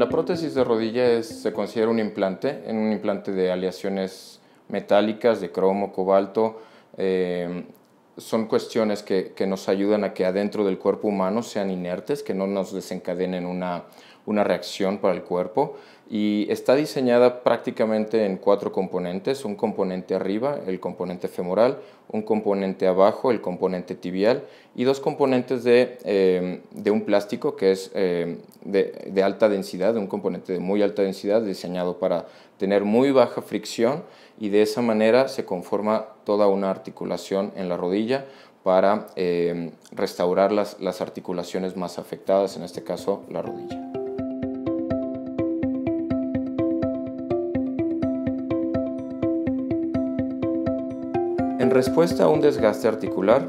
La prótesis de rodilla se considera un implante de aleaciones metálicas, de cromo, cobalto. Son cuestiones que nos ayudan a que adentro del cuerpo humano sean inertes, que no nos desencadenen una reacción para el cuerpo, y está diseñada prácticamente en 4 componentes: un componente arriba, el componente femoral, un componente abajo, el componente tibial, y 2 componentes de un plástico que es de alta densidad, un componente de muy alta densidad diseñado para tener muy baja fricción, y de esa manera se conforma toda una articulación en la rodilla para restaurar las articulaciones más afectadas, en este caso la rodilla. En respuesta a un desgaste articular,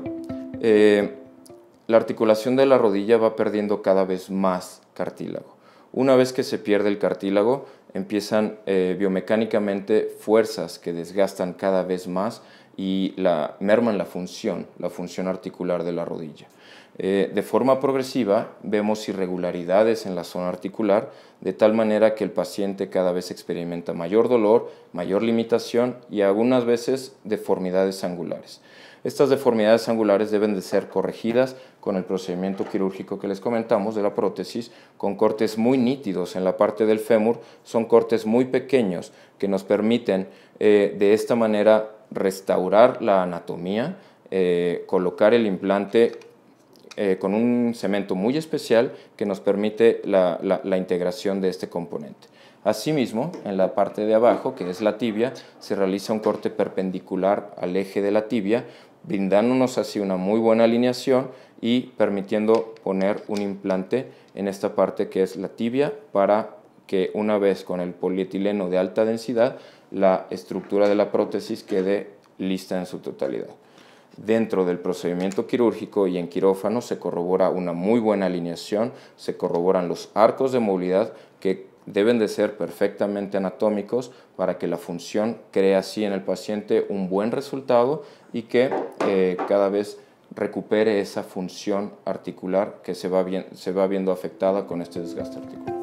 la articulación de la rodilla va perdiendo cada vez más cartílago. Una vez que se pierde el cartílago, empiezan biomecánicamente fuerzas que desgastan cada vez más y merman la función articular de la rodilla. De forma progresiva vemos irregularidades en la zona articular, de tal manera que el paciente cada vez experimenta mayor dolor, mayor limitación y algunas veces deformidades angulares. Estas deformidades angulares deben de ser corregidas con el procedimiento quirúrgico que les comentamos de la prótesis, con cortes muy nítidos en la parte del fémur. Son cortes muy pequeños que nos permiten de esta manera restaurar la anatomía, colocar el implante con un cemento muy especial que nos permite la integración de este componente. Asimismo, en la parte de abajo, que es la tibia, se realiza un corte perpendicular al eje de la tibia, brindándonos así una muy buena alineación y permitiendo poner un implante en esta parte que es la tibia, para que una vez con el polietileno de alta densidad, la estructura de la prótesis quede lista en su totalidad. Dentro del procedimiento quirúrgico y en quirófano se corrobora una muy buena alineación, se corroboran los arcos de movilidad que deben de ser perfectamente anatómicos para que la función cree así en el paciente un buen resultado y que cada vez recupere esa función articular que se va viendo afectada con este desgaste articular.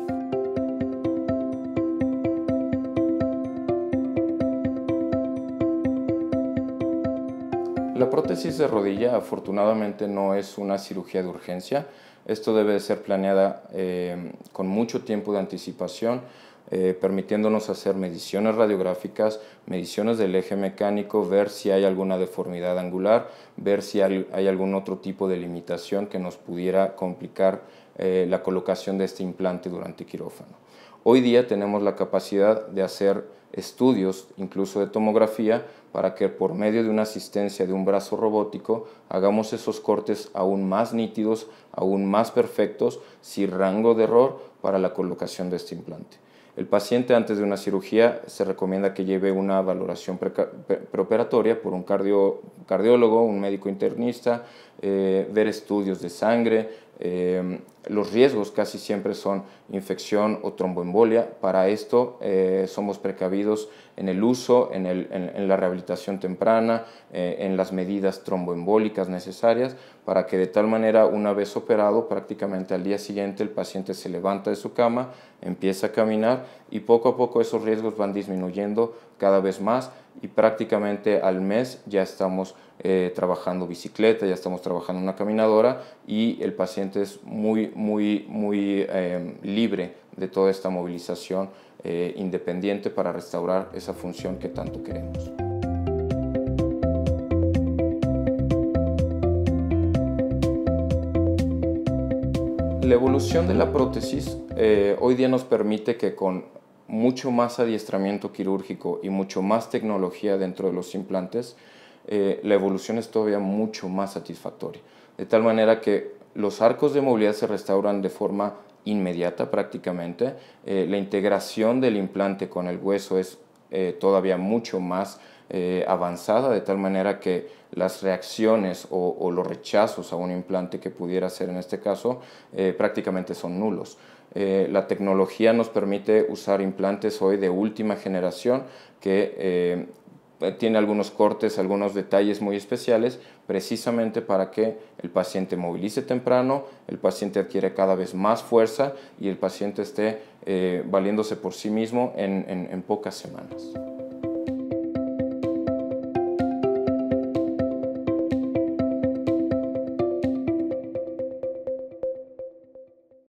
La prótesis de rodilla afortunadamente no es una cirugía de urgencia. Esto debe de ser planeada con mucho tiempo de anticipación, permitiéndonos hacer mediciones radiográficas, mediciones del eje mecánico, ver si hay alguna deformidad angular, ver si hay algún otro tipo de limitación que nos pudiera complicar la colocación de este implante durante quirófano. Hoy día tenemos la capacidad de hacer estudios, incluso de tomografía, para que por medio de una asistencia de un brazo robótico hagamos esos cortes aún más nítidos, aún más perfectos, sin rango de error para la colocación de este implante. El paciente antes de una cirugía se recomienda que lleve una valoración preoperatoria por un cardiólogo, un médico internista, ver estudios de sangre. Los riesgos casi siempre son infección o tromboembolia. Para esto somos precavidos en el uso, en la rehabilitación temprana, en las medidas tromboembólicas necesarias, para que de tal manera, una vez operado, prácticamente al día siguiente el paciente se levanta de su cama, empieza a caminar y poco a poco esos riesgos van disminuyendo cada vez más, y prácticamente al mes ya estamos trabajando bicicleta, ya estamos trabajando una caminadora, y el paciente es muy libre de toda esta movilización independiente para restaurar esa función que tanto queremos. La evolución de la prótesis hoy día nos permite que con mucho más adiestramiento quirúrgico y mucho más tecnología dentro de los implantes, la evolución es todavía mucho más satisfactoria. De tal manera que los arcos de movilidad se restauran de forma inmediata prácticamente. La integración del implante con el hueso es todavía mucho más avanzada, de tal manera que las reacciones o los rechazos a un implante que pudiera ser en este caso prácticamente son nulos. La tecnología nos permite usar implantes hoy de última generación que tiene algunos cortes, algunos detalles muy especiales, precisamente para que el paciente movilice temprano, el paciente adquiere cada vez más fuerza y el paciente esté valiéndose por sí mismo en pocas semanas.